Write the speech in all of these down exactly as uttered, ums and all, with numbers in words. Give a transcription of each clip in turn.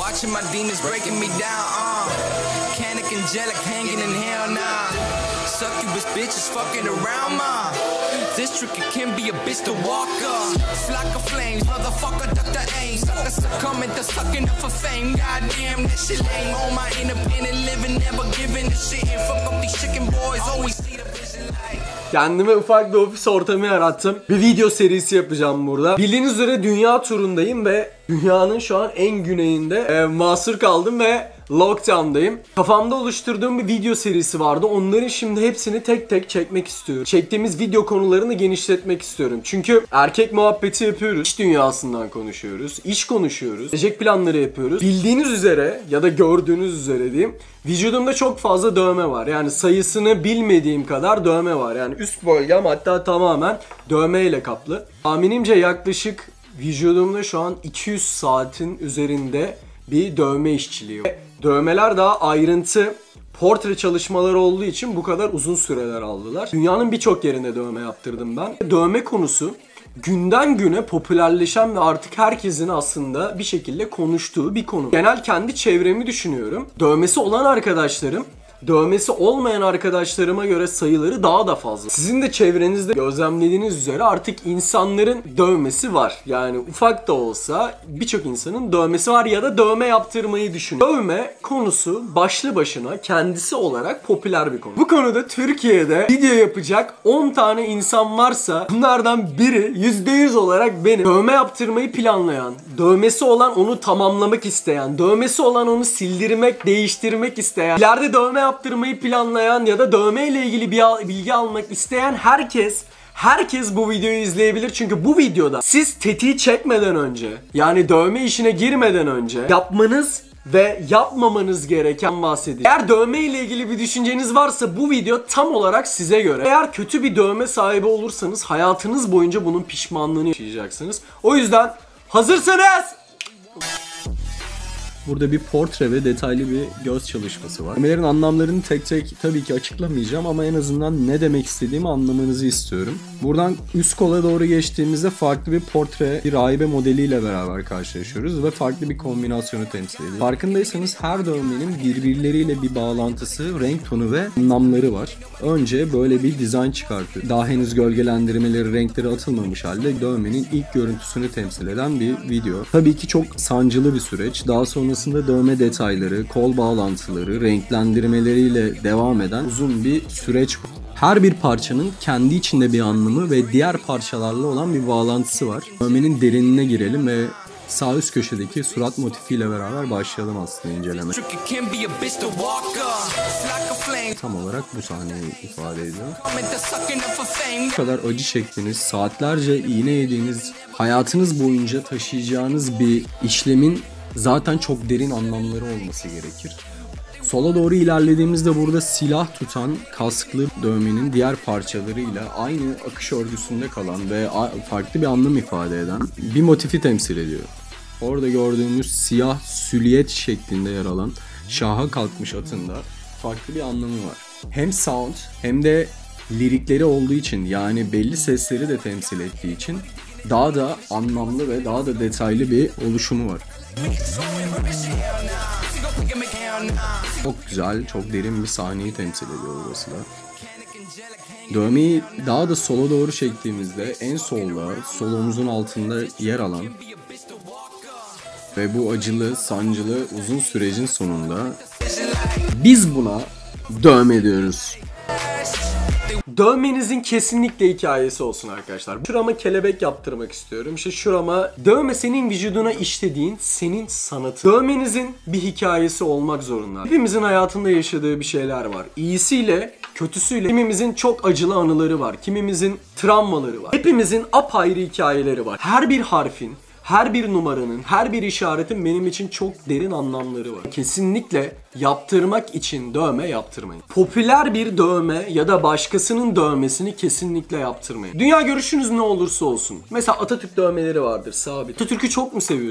Watching my demons breaking me down, uh. Canic angelic hanging in hell now. Succubus bitches fucking around, ma. This tricky can be a bitch to walk up. Flock of flames, motherfucker, duck the aim. Sucker succumbing to sucking up for fame. Goddamn, that shit lame. On my independent living, never giving a shit. And fuck up these chicken boys, always see the vision like. Kendime ufak bir ofis ortamı yarattım. Bir video serisi yapacağım burada. Bildiğiniz üzere dünya turundayım ve dünyanın şu an en güneyinde e, mahsur kaldım ve lockdown'dayım. Kafamda oluşturduğum bir video serisi vardı. Onların şimdi hepsini tek tek çekmek istiyorum. Çektiğimiz video konularını genişletmek istiyorum. Çünkü erkek muhabbeti yapıyoruz. İş dünyasından konuşuyoruz. İş konuşuyoruz. Gelecek planları yapıyoruz. Bildiğiniz üzere ya da gördüğünüz üzere diyeyim. Vücudumda çok fazla dövme var. Yani sayısını bilmediğim kadar dövme var. Yani üst bölgem hatta tamamen dövmeyle kaplı. Tahminimce yaklaşık vücudumda şu an iki yüz saatin üzerinde bir dövme işçiliği var. Dövmeler daha ayrıntı portre çalışmaları olduğu için bu kadar uzun süreler aldılar. Dünyanın birçok yerinde dövme yaptırdım ben. Dövme konusu günden güne popülerleşen ve artık herkesin aslında bir şekilde konuştuğu bir konu. Genel kendi çevremi düşünüyorum. Dövmesi olan arkadaşlarım, dövmesi olmayan arkadaşlarıma göre sayıları daha da fazla. Sizin de çevrenizde gözlemlediğiniz üzere artık insanların dövmesi var. Yani ufak da olsa birçok insanın dövmesi var ya da dövme yaptırmayı düşünüyor. Dövme konusu başlı başına kendisi olarak popüler bir konu. Bu konuda Türkiye'de video yapacak on tane insan varsa bunlardan biri yüzde yüz olarak benim. Dövme yaptırmayı planlayan, dövmesi olan onu tamamlamak isteyen, dövmesi olan onu sildirmek, değiştirmek isteyen, ileride dövme yaptırmayı planlayan ya da dövme ile ilgili bir bilgi almak isteyen herkes herkes bu videoyu izleyebilir. Çünkü bu videoda siz tetiği çekmeden önce, yani dövme işine girmeden önce yapmanız ve yapmamanız gereken bahsediyor. Eğer dövme ile ilgili bir düşünceniz varsa bu video tam olarak size göre. Eğer kötü bir dövme sahibi olursanız hayatınız boyunca bunun pişmanlığını yaşayacaksınız. O yüzden hazırsanız burada bir portre ve detaylı bir göz çalışması var. Dövmelerin anlamlarını tek tek tabii ki açıklamayacağım ama en azından ne demek istediğimi anlamanızı istiyorum. Buradan üst kola doğru geçtiğimizde farklı bir portre, bir rahibe modeliyle beraber karşılaşıyoruz ve farklı bir kombinasyonu temsil ediyor. Farkındaysanız her dövmenin birbirleriyle bir bağlantısı, renk tonu ve anlamları var. Önce böyle bir dizayn çıkartıyor. Daha henüz gölgelendirmeleri, renkleri atılmamış halde dövmenin ilk görüntüsünü temsil eden bir video. Tabii ki çok sancılı bir süreç. Daha sonra sonrasında dövme detayları, kol bağlantıları, renklendirmeleriyle devam eden uzun bir süreç var. Her bir parçanın kendi içinde bir anlamı ve diğer parçalarla olan bir bağlantısı var. Dövmenin derinine girelim ve sağ üst köşedeki surat motifiyle beraber başlayalım aslında inceleme. Tam olarak bu sahneyi ifade ediyor. Bu kadar acı çektiğiniz, saatlerce iğne yediğiniz, hayatınız boyunca taşıyacağınız bir işlemin zaten çok derin anlamları olması gerekir. Sola doğru ilerlediğimizde burada silah tutan kasklı dövmenin diğer parçalarıyla aynı akış örgüsünde kalan ve farklı bir anlam ifade eden bir motifi temsil ediyor. Orada gördüğümüz siyah süliyet şeklinde yer alan şaha kalkmış atın da farklı bir anlamı var. Hem sound hem de lirikleri olduğu için, yani belli sesleri de temsil ettiği için daha da anlamlı ve daha da detaylı bir oluşumu var. Çok güzel, çok derin bir sahneyi temsil ediyor burası da. Dövmeyi daha da sola doğru çektiğimizde en solda, sol omuzun altında yer alan ve bu acılı, sancılı uzun sürecin sonunda biz buna dövme diyoruz. Dövmenizin kesinlikle hikayesi olsun arkadaşlar. Şurama kelebek yaptırmak istiyorum. İşte şurama dövme senin vücuduna işlediğin senin sanatı. Dövmenizin bir hikayesi olmak zorunda. Hepimizin hayatında yaşadığı bir şeyler var. İyisiyle, kötüsüyle. Kimimizin çok acılı anıları var. Kimimizin travmaları var. Hepimizin apayrı hikayeleri var. Her bir harfin, her bir numaranın, her bir işaretin benim için çok derin anlamları var. Kesinlikle yaptırmak için dövme yaptırmayın. Popüler bir dövme ya da başkasının dövmesini kesinlikle yaptırmayın. Dünya görüşünüz ne olursa olsun. Mesela Atatürk dövmeleri vardır sabit. Atatürk'ü çok mu seviyorsun?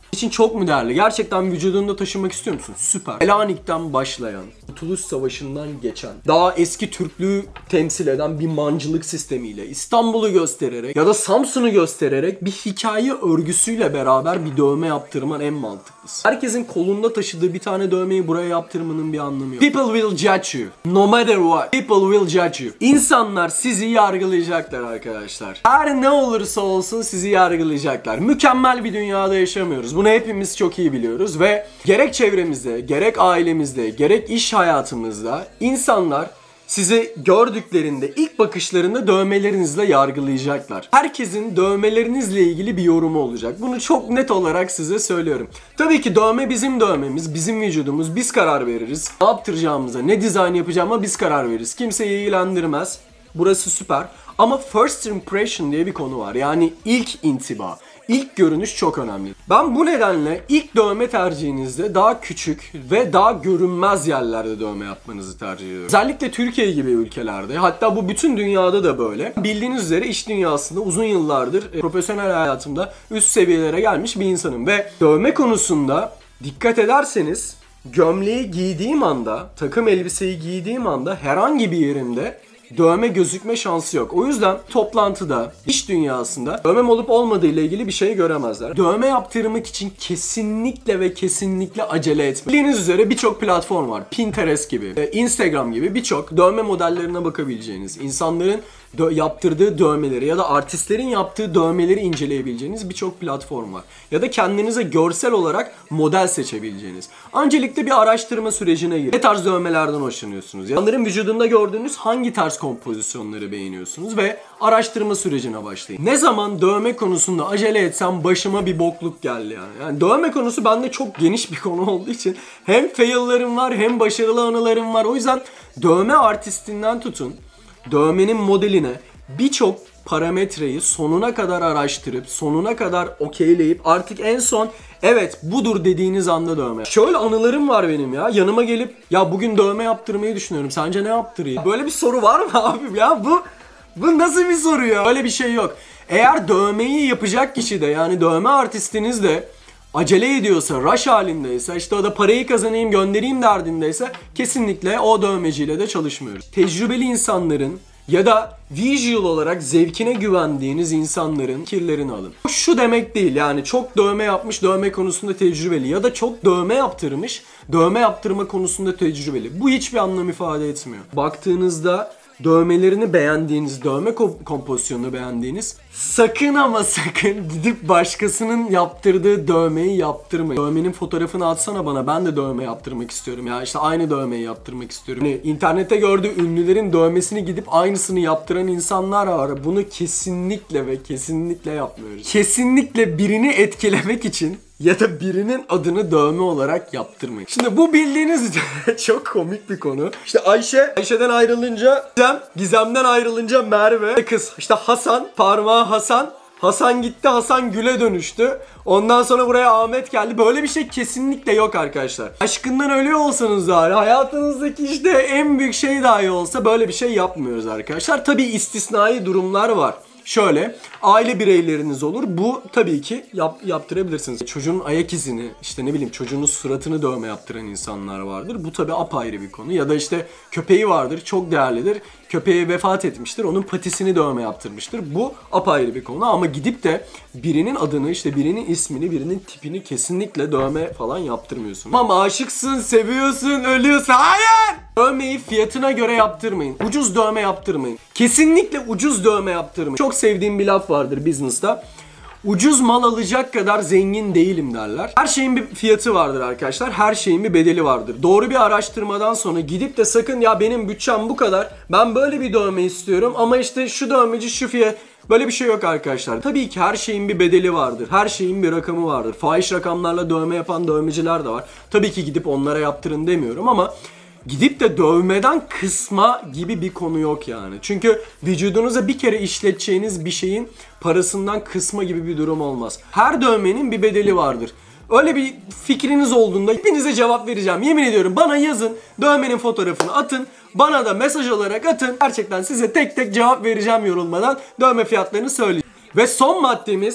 için çok mu değerli? Gerçekten vücudunda taşımak istiyor musun? Süper. Selanik'ten başlayan, Kurtuluş Savaşı'ndan geçen, daha eski Türklüğü temsil eden bir mancılık sistemiyle İstanbul'u göstererek ya da Samsun'u göstererek bir hikaye örgüsüyle beraber bir dövme yaptırman en mantıklısı. Herkesin kolunda taşıdığı bir tane dövmeyi buraya yaptırmanın bir anlamı yok. People will judge you. No matter what. People will judge you. İnsanlar sizi yargılayacaklar arkadaşlar. Her ne olursa olsun sizi yargılayacaklar. Mükemmel bir dünyada yaşamıyoruz. Bunu hepimiz çok iyi biliyoruz ve gerek çevremizde, gerek ailemizde, gerek iş hayatımızda insanlar sizi gördüklerinde ilk bakışlarında dövmelerinizle yargılayacaklar. Herkesin dövmelerinizle ilgili bir yorumu olacak. Bunu çok net olarak size söylüyorum. Tabii ki dövme bizim dövmemiz, bizim vücudumuz. Biz karar veririz. Ne yaptıracağımıza, ne dizayn yapacağıma biz karar veririz. Kimseyi ilgilendirmez. Burası süper. Ama first impression diye bir konu var. Yani ilk intiba. İlk görünüş çok önemli. Ben bu nedenle ilk dövme tercihinizde daha küçük ve daha görünmez yerlerde dövme yapmanızı tercih ediyorum. Özellikle Türkiye gibi ülkelerde, hatta bu bütün dünyada da böyle. Bildiğiniz üzere iş dünyasında uzun yıllardır e, profesyonel hayatımda üst seviyelere gelmiş bir insanım ve dövme konusunda dikkat ederseniz gömleği giydiğim anda, takım elbiseyi giydiğim anda herhangi bir yerimde dövme gözükme şansı yok. O yüzden toplantıda, iş dünyasında dövmem olup olmadığı ile ilgili bir şey göremezler. Dövme yaptırmak için kesinlikle ve kesinlikle acele etmeyin. Bildiğiniz üzere birçok platform var. Pinterest gibi, Instagram gibi birçok dövme modellerine bakabileceğiniz, insanların dö- yaptırdığı dövmeleri ya da artistlerin yaptığı dövmeleri inceleyebileceğiniz birçok platform var. Ya da kendinize görsel olarak model seçebileceğiniz. Öncelikle bir araştırma sürecine girin. Ne tarz dövmelerden hoşlanıyorsunuz? Onların vücudunda gördüğünüz hangi tarz kompozisyonları beğeniyorsunuz ve araştırma sürecine başlayın. Ne zaman dövme konusunda acele etsem başıma bir bokluk geldi yani. Yani dövme konusu bende çok geniş bir konu olduğu için hem fail'larım var hem başarılı anılarım var. O yüzden dövme artistinden tutun dövmenin modeline birçok parametreyi sonuna kadar araştırıp sonuna kadar okeyleyip artık en son evet budur dediğiniz anda dövme. Şöyle anılarım var benim ya. Yanıma gelip ya bugün dövme yaptırmayı düşünüyorum. Sence ne yaptırayım? Böyle bir soru var mı abim ya? Bu bu nasıl bir soru ya? Öyle bir şey yok. Eğer dövmeyi yapacak kişi de yani dövme artistiniz de acele ediyorsa, rush halindeyse, işte o da parayı kazanayım göndereyim derdindeyse kesinlikle o dövmeciyle de çalışmıyoruz. Tecrübeli insanların ya da visual olarak zevkine güvendiğiniz insanların fikirlerini alın. Şu demek değil yani çok dövme yapmış, dövme konusunda tecrübeli ya da çok dövme yaptırmış, dövme yaptırma konusunda tecrübeli. Bu hiçbir anlam ifade etmiyor. Baktığınızda dövmelerini beğendiğiniz, dövme kompozisyonunu beğendiğiniz, sakın ama sakın gidip başkasının yaptırdığı dövmeyi yaptırmayın. Dövmenin fotoğrafını atsana bana, ben de dövme yaptırmak istiyorum ya, işte aynı dövmeyi yaptırmak istiyorum. Yani internette gördüğü ünlülerin dövmesini gidip aynısını yaptıran insanlar var. Bunu kesinlikle ve kesinlikle yapmıyoruz. Kesinlikle birini etkilemek için ya da birinin adını dövme olarak yaptırmayın. Şimdi bu bildiğiniz üzere çok komik bir konu. İşte Ayşe, Ayşe'den ayrılınca Gizem, Gizem'den ayrılınca Merve, kız işte Hasan, parmağı Hasan, Hasan gitti, Hasan Gül'e dönüştü. Ondan sonra buraya Ahmet geldi. Böyle bir şey kesinlikle yok arkadaşlar. Aşkından ölüyor olsanız dahi, hayatınızdaki işte en büyük şey dahi olsa böyle bir şey yapmıyoruz arkadaşlar. Tabii istisnai durumlar var. Şöyle, aile bireyleriniz olur. Bu tabii ki yap, yaptırabilirsiniz. Çocuğun ayak izini, işte ne bileyim çocuğunun suratını dövme yaptıran insanlar vardır. Bu tabii apayrı bir konu. Ya da işte köpeği vardır, çok değerlidir. Köpeği vefat etmiştir, onun patisini dövme yaptırmıştır. Bu apayrı bir konu ama gidip de birinin adını, işte birinin ismini, birinin tipini kesinlikle dövme falan yaptırmıyorsun. Ama aşıksın, seviyorsun, ölüyorsun. Hayır! Dövmeyi fiyatına göre yaptırmayın. Ucuz dövme yaptırmayın. Kesinlikle ucuz dövme yaptırmayın. Çok sevdiğim bir laf vardır business'ta. Ucuz mal alacak kadar zengin değilim derler. Her şeyin bir fiyatı vardır arkadaşlar. Her şeyin bir bedeli vardır. Doğru bir araştırmadan sonra gidip de sakın ya benim bütçem bu kadar, ben böyle bir dövme istiyorum ama işte şu dövmeci şu fiyat. Böyle bir şey yok arkadaşlar. Tabii ki her şeyin bir bedeli vardır. Her şeyin bir rakamı vardır. Fahiş rakamlarla dövme yapan dövmeciler de var. Tabii ki gidip onlara yaptırın demiyorum ama gidip de dövmeden kısma gibi bir konu yok yani. Çünkü vücudunuza bir kere işleteceğiniz bir şeyin parasından kısma gibi bir durum olmaz. Her dövmenin bir bedeli vardır. Öyle bir fikriniz olduğunda hepinize cevap vereceğim. Yemin ediyorum, bana yazın, dövmenin fotoğrafını atın, bana da mesaj olarak atın. Gerçekten size tek tek cevap vereceğim yorulmadan, dövme fiyatlarını söyleyeceğim. Ve son maddemiz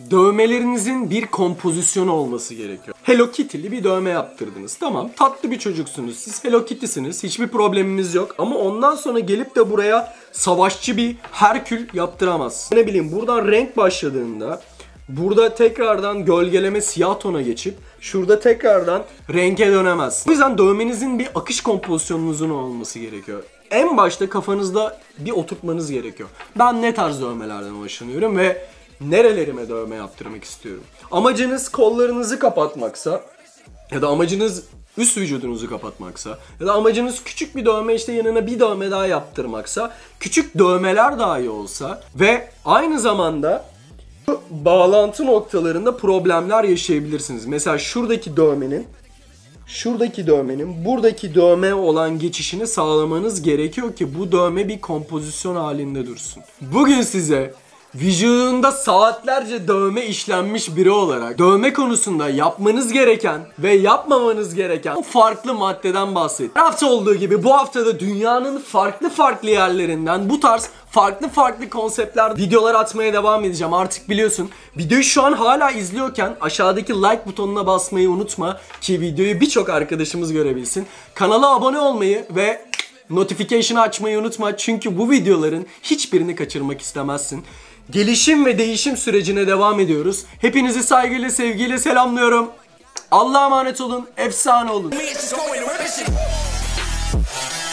dövmelerinizin bir kompozisyonu olması gerekiyor. Hello Kitty'li bir dövme yaptırdınız. Tamam, tatlı bir çocuksunuz. Siz Hello Kitty'siniz. Hiçbir problemimiz yok. Ama ondan sonra gelip de buraya savaşçı bir Herkül yaptıramazsın. Ne bileyim, buradan renk başladığında burada tekrardan gölgeleme siyah tona geçip şurada tekrardan renge dönemezsin. O yüzden dövmenizin bir akış kompozisyonunuzun olması gerekiyor. En başta kafanızda bir oturtmanız gerekiyor. Ben ne tarz dövmelerden hoşlanıyorum ve nerelerime dövme yaptırmak istiyorum. Amacınız kollarınızı kapatmaksa ya da amacınız üst vücudunuzu kapatmaksa ya da amacınız küçük bir dövme, işte yanına bir dövme daha yaptırmaksa, küçük dövmeler dahi olsa ve aynı zamanda bu bağlantı noktalarında problemler yaşayabilirsiniz. Mesela şuradaki dövmenin Şuradaki dövmenin buradaki dövme olan geçişini sağlamanız gerekiyor ki bu dövme bir kompozisyon halinde dursun. Bugün size vücudunda saatlerce dövme işlenmiş biri olarak dövme konusunda yapmanız gereken ve yapmamanız gereken farklı maddeden bahsedeceğim. Her hafta olduğu gibi bu haftada dünyanın farklı farklı yerlerinden bu tarz farklı farklı konseptler videolar atmaya devam edeceğim. Artık biliyorsun, videoyu şu an hala izliyorken aşağıdaki like butonuna basmayı unutma ki videoyu birçok arkadaşımız görebilsin. Kanala abone olmayı ve notification'ı açmayı unutma çünkü bu videoların hiçbirini kaçırmak istemezsin. Gelişim ve değişim sürecine devam ediyoruz. Hepinizi saygıyla, sevgiyle selamlıyorum. Allah'a emanet olun, efsane olun.